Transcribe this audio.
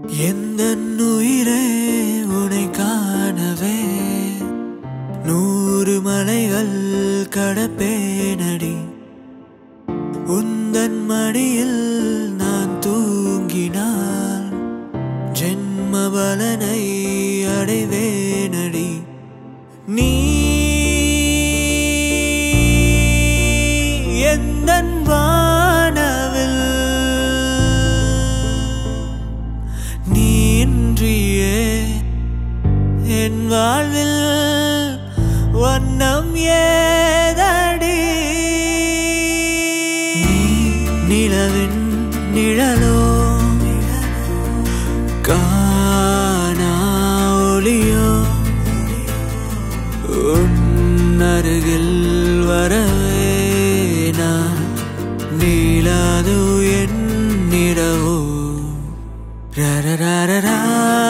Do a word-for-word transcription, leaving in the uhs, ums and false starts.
எந்தன் உயிரே உனை காணவே நூறு மலைகள் கடப்பேனடி. உந்தன் மடியில் நான் தூங்கினால் ஜென்ம பலனை அடைவேனடி. நீ எந்தன் வானவில் நீன்றியே என் வாழ்வில் வண்ணம் ஏதடி. நீ நிலவின் நிழலோ காணா ஒளியோ உன் அருகில் வரவே நான் நீளாது என் நிறவோ. ரரரரரா